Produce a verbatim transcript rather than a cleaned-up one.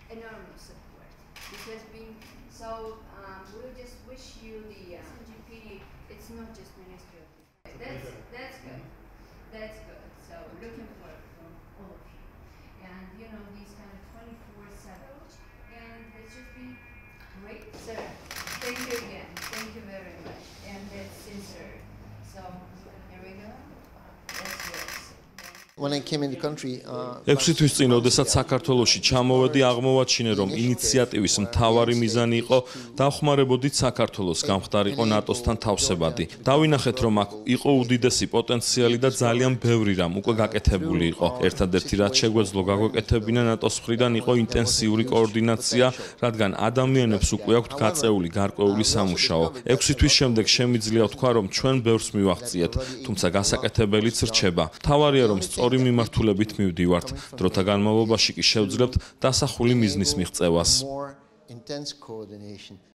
enormous support because we so um, we'll just wish you the uh, C G P D. It's not just Ministry of Defense. That's that's good. That's good. So looking for from all of you, and you know these kind of twenty-four seven, and it's just been great, sir. Thank you again. Thank you very much, and that's sincere. So here we go. That's yours. When I came in the country, ექვსი თვის წინ, როდესაც საქართველოში ჩამოვედი, აღმოვაჩინე, რომ ინიციატივის მთავარი მიზანი იყო დავხმარებოდით საქართველოს გამხდარიყო ნატოსთან თავსებადი. დავინახეთ, რომ აქ იყო უდიდესი პოტენციალი და ძალიან ბევრი რამ უკვე გაკეთებული იყო. ერთადერთი რაც შეგვეძლო გაგვეკეთებინა ნატოს მხრიდან იყო ინტენსიური კოორდინაცია, რადგან ადამიანებს უკვე აქვთ გაწეული გარკვეული სამუშაო. ექვსი თვის შემდეგ შემიძლია ვთქვა, რომ ჩვენ ბევრს მივაღწიეთ, თუმცა გასაკეთებელიც რჩება. მთავარია, რომ სწორი მიმართულებით მივდივართ. დროთა განმავლობაში კი შევძლებთ დასახული მიზნის მიღწევას.